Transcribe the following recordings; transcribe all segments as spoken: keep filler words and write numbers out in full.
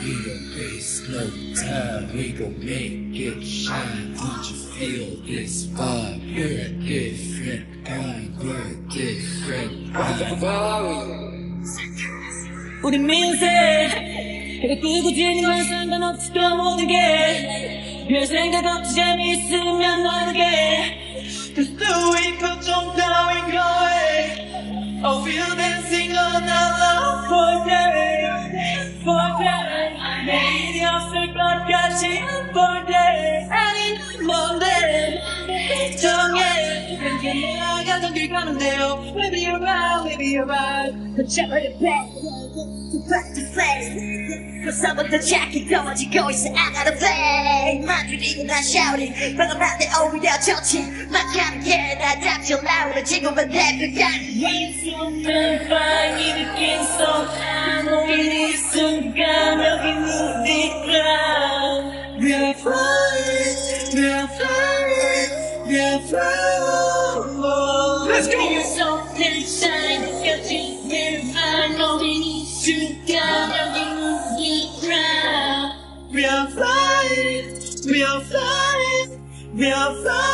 we gon' waste no time, we gon' make it shine. Don't you feel this vibe? We're a different kind, we're a different kind. 우리 민세 해가 뜨고 지는 건 상관없지 또 모든 게 별 생각 없이 재미있으면 모르게 Cause 수익도 좀 따윈 거에 I feel dancing all night long for day for day 내일이 없을 것 같이 for day 아닌 뭔데 정해 그렇게 내가 가던 길 가는데요 Maybe you're right, maybe you're right 채널에 back back to face 벌써부터 자기 떨어지고 있어 I gotta play 만들이고 난 shouting 방금 한데 오히려 좋지 막하는 게 나 답질 나오는 지금은 내 끝까지 이 순간 빨리 느낀 손안 오긴 이 순간 여기 누니까 We're flying, we're flying, we're flying Let's go! You're so sunshine 느껴지는 말 오긴 이 순간 여기 누니까 We're flying, we're flying, we're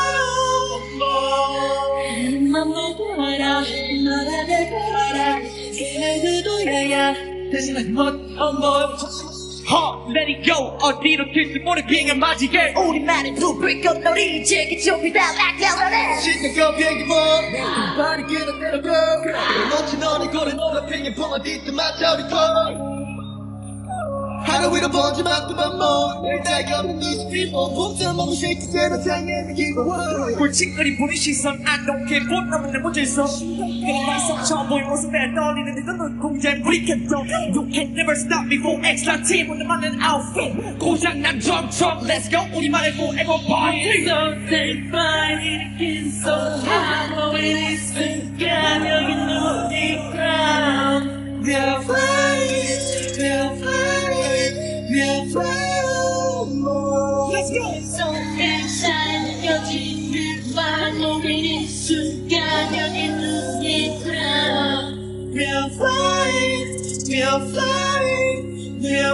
flying 맘을 돌아라 너라를 걸어라 그날도 돌아야 대신은 못 homeboy Let it go 어디로 튈지 모르는 비행을 맞이해 우리만의 blueprint 꽃놀이 이제 준비 다 낙려하네 신나고 비행기 뭐 발이 그냥 내려고 멋진 너네 고래 놀라 핑계 붕어 뒤뜰 맞아 우리 걸 하루 위로 번지 만두만 먹 늘 따위가 없는 이십 people 복잡한 몸을 쉐이크 제로 장애는 기분 골칫거리 보는 시선 I don't care 본 너무 내 문제 있어 그런 말씀 처음 보인 모습에 떠올리는 넌 공장 브리켓도 You can never stop me for extra team 오늘 맞는 outfit 고장난 점점 Let's go 우리만의 forever party So say bye 일으킨 so high 너의 순간 여기 누니 crown We're flying We're flying We're flying Let's go So sunshine 느껴지는 말 우린 이 순간 여기 누니 crown We're flying We're flying We're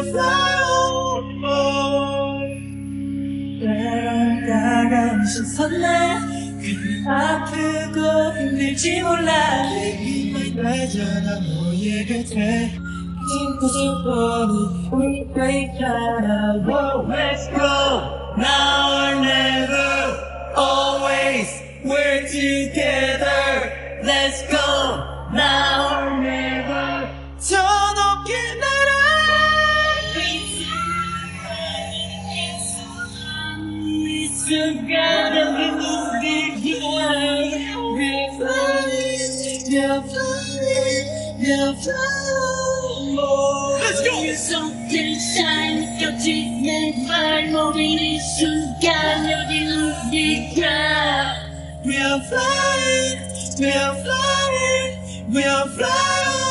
flying 때론 다가온 시선에 그리 아프고 힘들지 몰라 얘기만 되잖아 너의 곁에 친구 싶어니 우리가 있잖아 Whoa, let's go Now or never Always We're together Let's go Now or never 더 높게 날아 이 순간 여기 누구야 We're flying We're flying We're flying Let's go! something shine 느껴지는 말 모든 이 순간 여기 누구야 We're flying We're flying We're flying